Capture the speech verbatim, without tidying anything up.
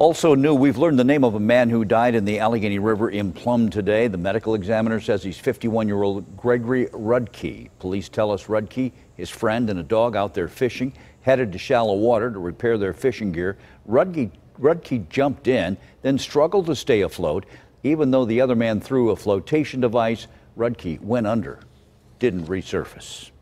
Also new, we've learned the name of a man who died in the Allegheny River in Plum today. The medical examiner says he's fifty-one-year-old Gregory Rudke. Police tell us Rudke, his friend, and a dog out there fishing, headed to shallow water to repair their fishing gear. Rudke, Rudke jumped in, then struggled to stay afloat. Even though the other man threw a flotation device, Rudke went under, didn't resurface.